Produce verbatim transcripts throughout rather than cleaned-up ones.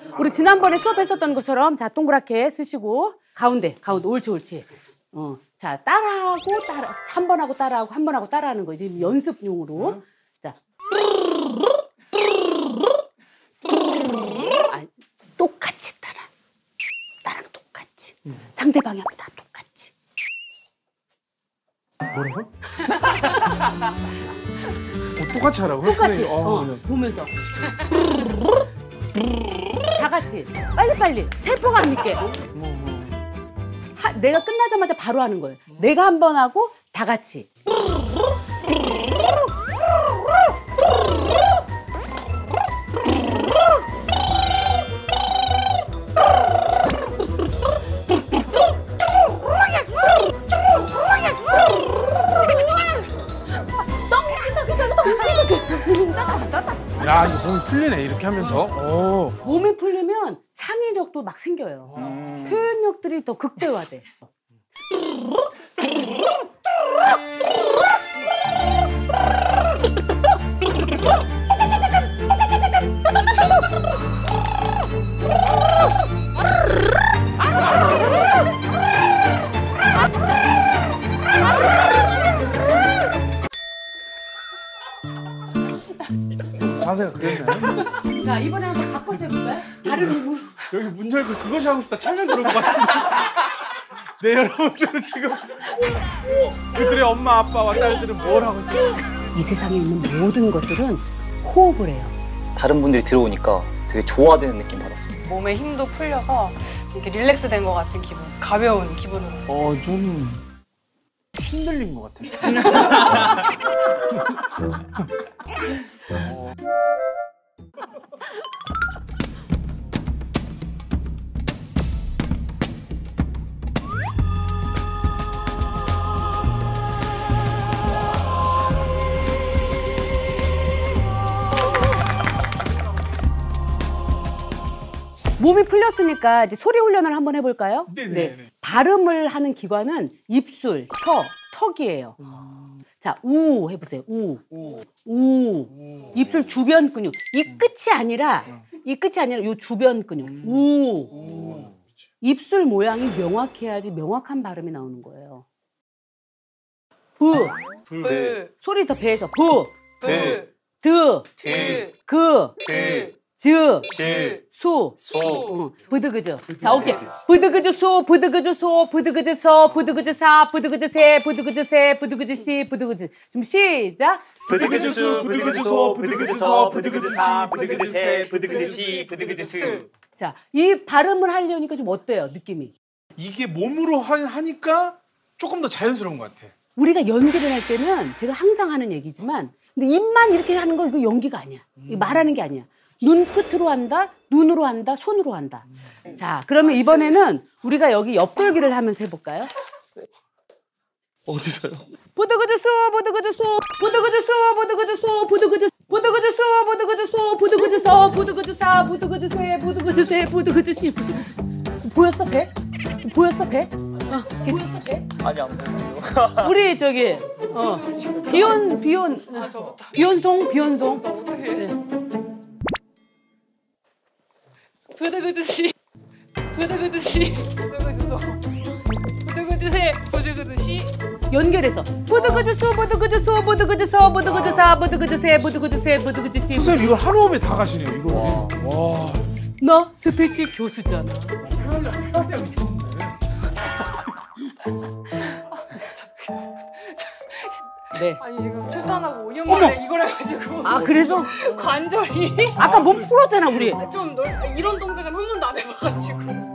우리 지난번에 수업했었던 것처럼 자 동그랗게 쓰시고 가운데 가운데 옳지 옳지. 어, 자 따라하고 따라 한 번 하고 따라하고 한 번 하고 따라하는 거 이제 연습용으로. 자. 아, 똑같이 따라. 나랑 똑같이. 음. 상대방이 하면 다 똑같이. 뭐라고? 어, 똑같이 하라고? 똑같이. 어, 어, 어, 보면서. 다 같이. 빨리빨리. 세포감 있게. 하, 내가 끝나자마자 바로 하는 거예요. 내가 한 번 하고 다 같이. 야, 이거 몸이 풀리네, 이렇게 하면서. 오. 몸이 풀리면 창의력도 막 생겨요. 음. 표현력들이 더 극대화돼. 자세가 그랬네. 자, 이번에 한번 바꿔서 해볼까요? 다른 부분. 여기 문 열고 그것이 하고 싶다 촬영 들어올 것 같은데. 네, 여러분들은 지금 그들의 엄마, 아빠와 딸들은 뭘 하고 있었을까? 이 세상에 있는 모든 것들은 호흡을 해요. 다른 분들이 들어오니까 되게 좋아되는 느낌 받았습니다. 몸에 힘도 풀려서 이렇게 릴렉스 된 것 같은 기분, 가벼운 기분으로. 어, 좀 힘들린 것 같았어요. 어. 몸이 풀렸으니까 이제 소리 훈련을 한번 해볼까요? 네네. 네. 발음을 하는 기관은 입술, 혀, 턱이에요. 음. 자, 우 해보세요. 우. 우. 우. 우. 입술 주변 근육. 이 끝이 아니라 음. 이 끝이 아니라 이 주변 근육. 음. 우. 우. 입술 모양이 명확해야지 명확한 발음이 나오는 거예요. 부. 부. 부. 소리 더 배에서 부. 부. 드. 드. 그. 그. 즈, 즈, 수, 소, 응. 부드그즈. 자, 오케이. 부드그즈 소, 부드그즈 소, 부드그즈 서, 부드그즈 사, 부드그즈 세, 부드그즈 세, 부드그즈 시, 부드그즈. 지금 시작. 부드그즈 수, 부드그즈 소, 부드그즈 서, 부드그즈 사, 부드그즈 세, 부드그즈 시, 부드그즈 스. 자, 이 발음을 하려니까 좀 어때요, 느낌이? 이게 몸으로 하, 하니까 조금 더 자연스러운 것 같아. 우리가 연기를 할 때는 제가 항상 하는 얘기지만, 근데 입만 이렇게 하는 거 이거 연기가 아니야. 이거 말하는 게 아니야. 눈끝으로 한다, 눈으로 한다, 손으로 한다. 자, 그러면 이번에는 우리가 여기 옆돌기를 하면서 해볼까요? 어디서요? 부드그드 소, 부드그드 소, 부드그드 소, 부드그드 소, 부드그드, 부드그드 소, 부드그드 소, 부드그드 서, 부드그드 사, 부드그드 세, 부드그드 세, 부드그드 시, 부드그드. 보였어, 배? 보였어, 배? 어, 보였어, 배? 아니, 안 보여요. 우리 저기, 어, 비온, 비온, 비온송, 비온송. 부드그즈 시, 부드그즈 시, 부드그즈 소, 부드그즈 세, 부드그즈 시. 연결해서 부드그즈 소, 부드그즈 소, 부드그즈 서, 부드그즈 사, 부드그즈 세, 부드그즈 세, 부드그즈 시. 선생님 이거 한 호흡에 다 가시네요. 이거. 와. 와. 나 스피치 교수잖아. 표현력이 좋네. 네. 아니 지금 출산하고 오 년 만에 이걸 해가지고. 아 그래서 관절이. 아까 몸 풀었잖아 우리. 좀 넓, 이런 동작은 한 번도 안 해봐가지고.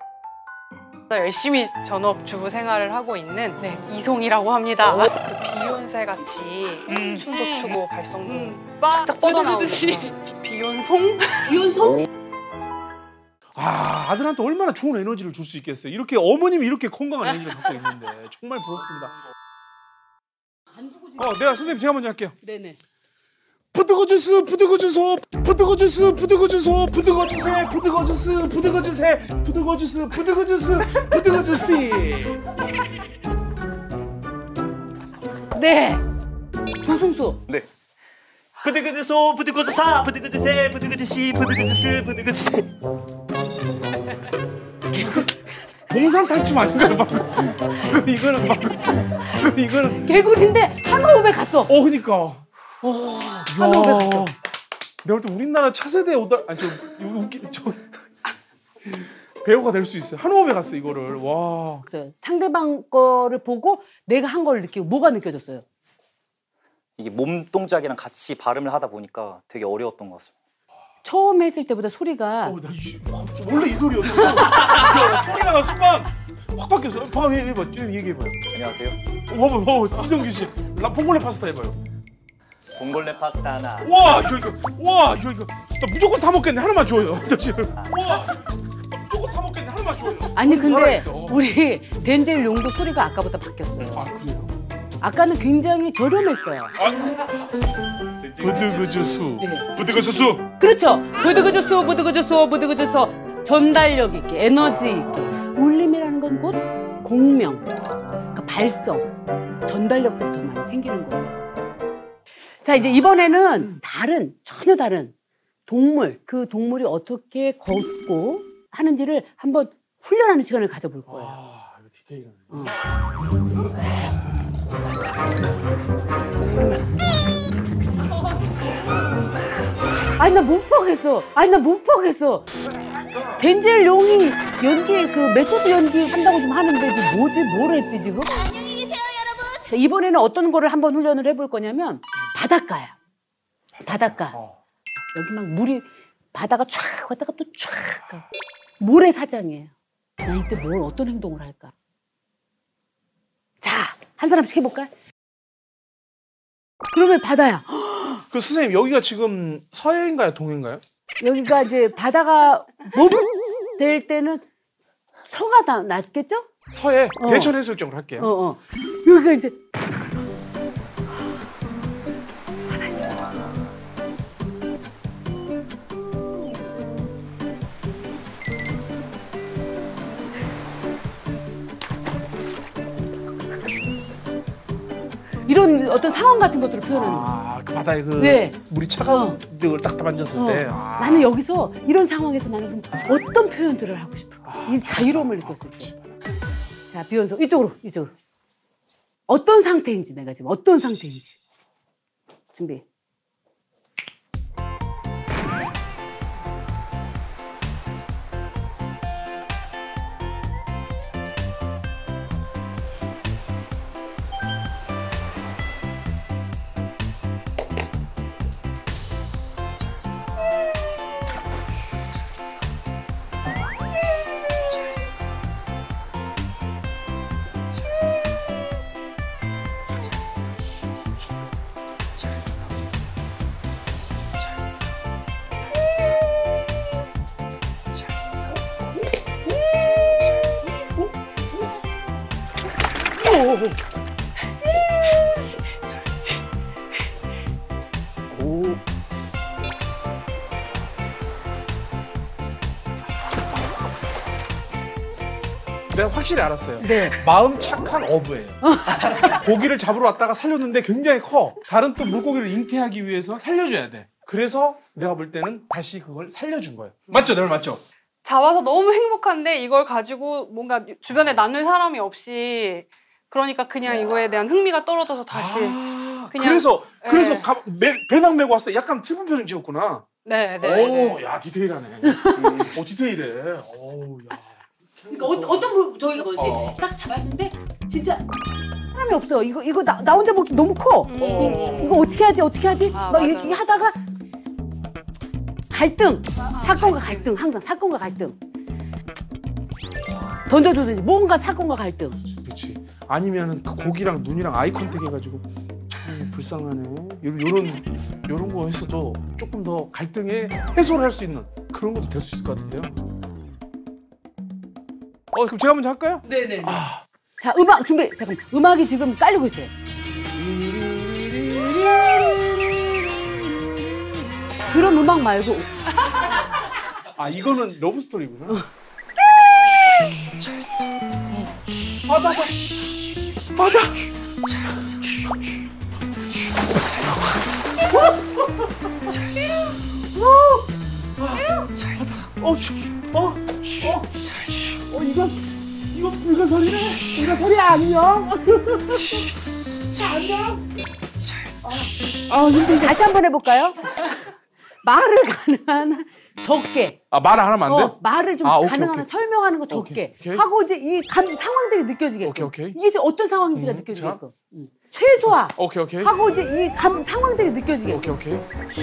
열심히 전업주부 생활을 하고 있는 네, 이송이라고 합니다. 그 비욘세 같이 음. 춤도 추고 발성도 음. 쫙 뻗어나오듯이 비욘송? 비욘송? 아, 아들한테 얼마나 좋은 에너지를 줄 수 있겠어요. 이렇게 어머님이 이렇게 건강한 에너지를 갖고 있는데 정말 부럽습니다. 어, 내가 선생님 제가 먼저 할게요. 네네. 부드거주스, 부드거주소, 부드거주스, 부드거주소, 부드거주세, 부드거주스, 부드거주세, 부드거주스, 부드거주스, 부드거주시. 네. 조승수. 네. 부드그즈소 부드그즈사 부드그즈세 부드그즈시 부드그즈스 부드그즈세. 동산 탈춤 아닌가요 방금? 그럼 이거는 방금 그럼 이거는 개구리인데 한 호흡에 갔어. 어 그니까. 한 호흡에 갔어. 내가 볼 때 우리나라 차세대 오다 아니 저 웃기 저 배우가 될 수 있어요. 한 호흡에 갔어 이거를. 와. 상대방 거를 보고 내가 한 걸 느끼고 뭐가 느껴졌어요? 이게 몸 동작이랑 같이 발음을 하다 보니까 되게 어려웠던 것 같습니다. 처음 했을 때보다 소리가 어, 나 이, 원래 이 소리였어. 야, 소리가 나 순간 확 바뀌었어. 방금 해봐, 얘기해봐요. 안녕하세요. 봐봐, 봐봐, 이성규 씨, 나 봉골레 파스타 해봐요. 봉골레 파스타 하나. 와, 이거 이거, 와, 이거 이거, 나 무조건 사 먹겠네. 하나만 줘요, 저 지금. 와, 나 무조건 사 먹겠네. 하나만 줘요. 아니 근데 살아있어. 우리 덴젤 용도 소리가 아까보다 바뀌었어요. 아 그래요? 아까는 굉장히 저렴했어요. 부드그즈수, 네. 부드그즈수. 그렇죠. 부드그저소 부드그저소 부드그저소 전달력 있게 에너지 있게 울림이라는 건 곧 공명, 그러니까 발성, 전달력들이 더 많이 생기는 거예요. 자 이제 이번에는 다른 전혀 다른 동물 그 동물이 어떻게 걷고 하는지를 한번 훈련하는 시간을 가져볼 거예요. 아, 이거 디테일하네. 어. 아니 나 못 보겠어. 아니 나 못 보겠어. 덴젤 용이 연기 그 메소드 연기 한다고 좀 하는데 이게 뭐지 뭘 했지 지금? 안녕히 계세요 여러분. 자, 이번에는 어떤 거를 한번 훈련을 해볼 거냐면 바닷가야. 바닷가. 어. 여기 막 물이 바다가 쫙 왔다가 또 쫙 가. 모래사장이에요. 나 이때 뭘 어떤 행동을 할까? 자, 한 사람씩 해볼까? 그러면 바다야. 그 선생님 여기가 지금 서해인가요, 동해인가요? 여기가 이제 바다가 몸을 댈 때는 서가 다 낫겠죠? 서해 어. 대천 해수욕장으로 할게요. 어, 어. 여기가 이제 이런 어떤 상황 같은 것들을 표현하는 거예요. 아, 그 바다에 그 네. 물이 차가운 걸 딱 만졌을 어. 때. 아. 나는 여기서 이런 상황에서 나는 어떤 표현들을 하고 싶을까? 이 자유로움을 느꼈을 때. 자, 비욘소 이쪽으로, 이쪽으로. 어떤 상태인지 내가 지금 어떤 상태인지. 준비. 오. 내가 확실히 알았어요. 네. 마음 착한 어부예요. 고기를 잡으러 왔다가 살렸는데 굉장히 커. 다른 또 물고기를 잉태하기 위해서 살려줘야 돼. 그래서 내가 볼 때는 다시 그걸 살려준 거예요. 맞죠? 내 말 맞죠? 잡아서 너무 행복한데 이걸 가지고 뭔가 주변에 나눌 사람이 없이 그러니까 그냥 이거에 대한 흥미가 떨어져서 다시 아, 그냥- 그래서 네. 그래서 가, 매, 배낭 메고 왔을 때 약간 슬픈 표정 지었구나. 네, 네, 네. 오, 야 디테일하네. 음, 오 디테일해. 오, 야. 그러니까 어, 어떤 물 저희가 뭐지? 어. 딱 잡았는데 진짜 사람이 없어. 이거 이거 나, 나 혼자 먹기 너무 커. 음. 어. 이거 어떻게 하지? 어떻게 하지? 아, 막 맞아. 이렇게 하다가 갈등. 사건과 갈등. 항상 사건과 갈등. 던져주든지 뭔가 사건과 갈등. 그렇지. 아니면은 그 고기랑 눈이랑 아이 컨택 해가지고 참 불쌍하네. 요런 요런 요런 거 했어도 조금 더 갈등에 해소를 할 수 있는 그런 것도 될 수 있을 것 같은데요. 어 그럼 제가 먼저 할까요? 네네. 아. 자 음악 준비. 잠깐 음악이 지금 깔리고 있어요. 그런 음악 말고 아 이거는 러브 스토리구나. 바다 바다. 잘했어. 어, 저기, 어, 어, 어, 이건, 이건 불가사리네. 불가사리 안녕. 안녕. 잘했어. 아, 힘들다. 다시 한번 해볼까요? 말을 가능한 적게. 아, 말 하나만 안 돼? 어, 말을 좀 아, 오케이, 가능한 오케이. 설명하는 거 적게 오케이, 오케이. 하고 이제 이 감, 상황들이 느껴지게끔. 오케이, 오케이. 이게 이제 어떤 상황인지가 음, 느껴지게끔. 음. 최소화 오케이, 오케이. 하고 이제 이 감, 상황들이 느껴지게끔. 오케이, 오케이.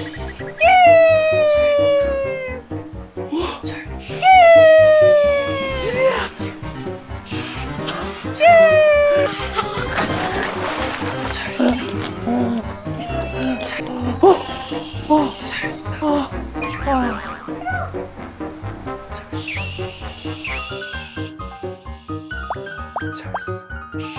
잘했어.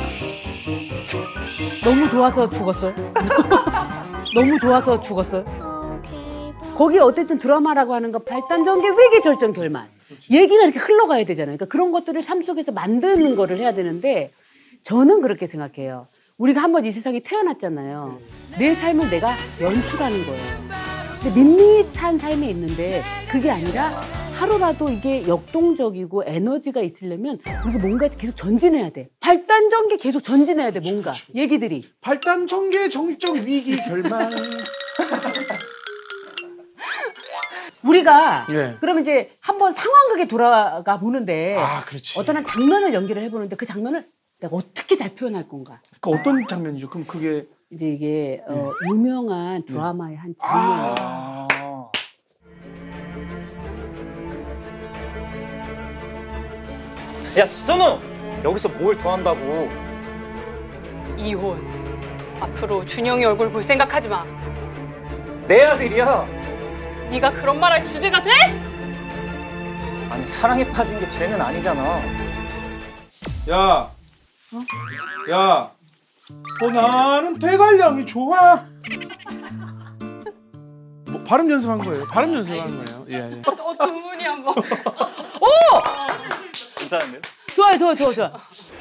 너무 좋아서 죽었어요. 너무 좋아서 죽었어요. 거기 어쨌든 드라마라고 하는 거 발단, 전개, 위기, 절정, 결말. 얘기가 이렇게 흘러가야 되잖아요. 그러니까 그런 것들을 삶 속에서 만드는 거를 해야 되는데 저는 그렇게 생각해요. 우리가 한번 이 세상에 태어났잖아요. 내 삶을 내가 연출하는 거예요. 근데 밋밋한 삶이 있는데 그게 아니라 하루라도 이게 역동적이고 에너지가 있으려면 우리가 뭔가 계속 전진해야 돼. 발단, 전개 계속 전진해야 돼, 뭔가. 얘기들이. 발단, 전개, 정적, 위기, 결말. 우리가 예. 그러면 이제 한번 상황극에 돌아가 보는데 아, 그렇지. 어떤 한 장면을 연기를 해보는데 그 장면을 내가 어떻게 잘 표현할 건가? 그 어떤 장면이죠? 그럼 그게 이제 이게 어, 유명한 드라마의 한 장면. 아. 야, 지선우! 여기서 뭘 더 한다고? 이혼. 앞으로 준영이 얼굴 볼 생각하지 마. 내 아들이야. 네가 그런 말할 주제가 돼? 아니, 사랑에 빠진 게 죄는 아니잖아. 야, 야, 어 나는 대관령이 좋아. 뭐 발음 연습한 거예요. 발음 연습한 거예요. 예, 예. 어, 두 분이 한번. 괜찮은데요? 좋아요, 좋아요, 좋아요, 좋아요.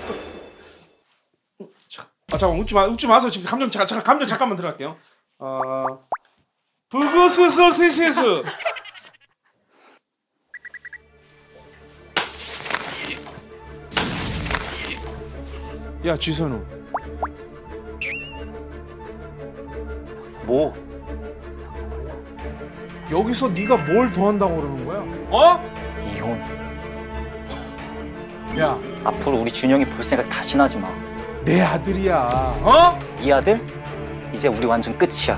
아 잠깐 웃지 마, 웃지 마세요. 지금 감정 잠깐, 잠깐 감정 잠깐만 들어갈게요. 어, 부그스스 스시스. 야 지선우. 뭐? 여기서 네가 뭘 더 한다고 그러는 거야? 어? 이혼. 야, 앞으로 우리 준영이 볼 생각 다시 나지 마. 내 아들이야. 어? 네 아들? 이제 우리 완전 끝이야.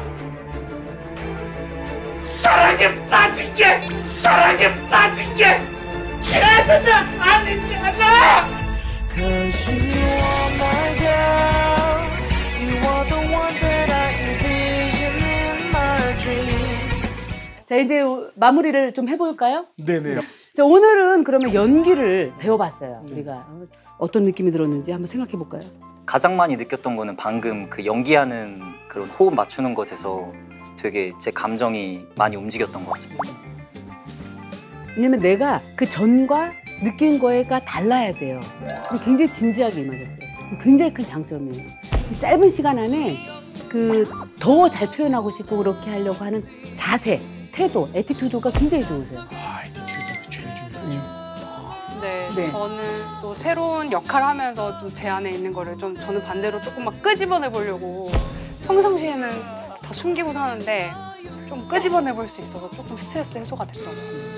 사랑에 빠진 게 사랑에 빠진 게 죄는 아니잖아. Cause you are my girl. You are the one that I envision in my dreams. 자, 이제 마무리를 좀 해볼까요? 네네. 자, 오늘은 그러면 연기를 배워봤어요. 우리가 어떤 느낌이 들었는지 한번 생각해볼까요? 가장 많이 느꼈던 거는 방금 그 연기하는 그런 호흡 맞추는 것에서 되게 제 감정이 많이 움직였던 것 같습니다. 왜냐면 내가 그 전과 느낀 거가 달라야 돼요. 근데 굉장히 진지하게 임하셨어요. 굉장히 큰 장점이에요. 짧은 시간 안에 그 더 잘 표현하고 싶고 그렇게 하려고 하는 자세, 태도, 애티튜드가 굉장히 좋으세요. 아, 애티튜드 제일 중요하죠. 네, 네. 저는 또 새로운 역할을 하면서 좀 제 안에 있는 거를 좀 저는 반대로 조금 막 끄집어내 보려고 평상시에는 다 숨기고 사는데 좀 끄집어내 볼 수 있어서 조금 스트레스 해소가 됐더라고요.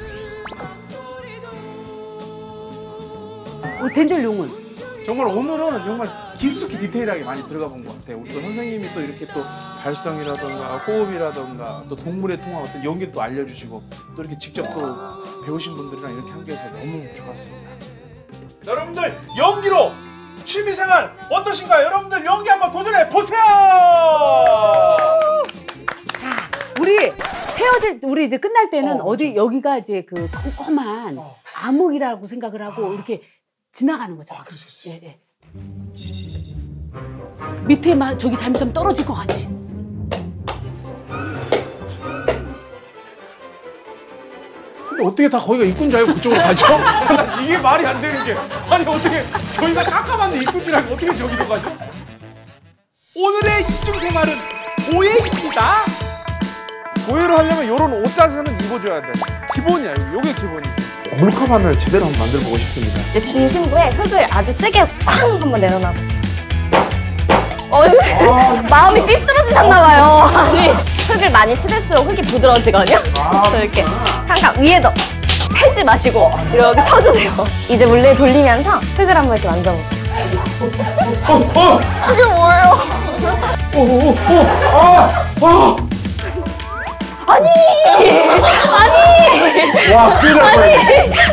어, 덴젤용은 정말 오늘은 정말 깊숙이 디테일하게 많이 들어가 본 것 같아요. 우리 또 선생님이 또 이렇게 또 발성이라던가 호흡이라던가 또 동물의 통화 어떤 연기 또 알려주시고 또 이렇게 직접 또 배우신 분들이랑 이렇게 함께해서 너무 좋았습니다. 여러분들 연기로 취미생활 어떠신가요? 여러분들 연기 한번 도전해 보세요. 우리 헤어질 우리 이제 끝날 때는 어, 어, 디 여기가 이제 그 컴컴한 어. 암흑이라고 생각을 하고 이렇게 지나가는 거죠. 아, 그렇지, 그렇지. 예, 예. 밑에 막 저기 잘못하면 떨어질 것 같지. 근데 어떻게 다 거기가 입군 줄 알고 그쪽으로 가죠? 이게 말이 안 되는 게 아니 어떻게 저희가 깎아봤는데 입군 줄 알고 어떻게 저기로 가죠? 오늘의 이중 생활은 오해입니다. 고해를 하려면 이런 옷 자세는 입어줘야 돼. 기본이야. 이게 기본이지. 몰카반을 제대로 한번 만들어보고 싶습니다. 이제 중심부에 흙을 아주 세게 쾅 한번 내려놔 보세요. 어, 마음이 삐뚤어지셨나봐요. 아니, 흙을 많이 치댈수록 흙이 부드러워지거든요. 그래서 이렇게 항상 위에도 펴지 마시고 이렇게 쳐주세요. 이제 물레 돌리면서 흙을 한번 이렇게 만져볼게요. 어, 어! 이게 뭐예요? 오, 오, 오! 아! 아! 아니! 아니! 와, 큰일 날 뻔했네.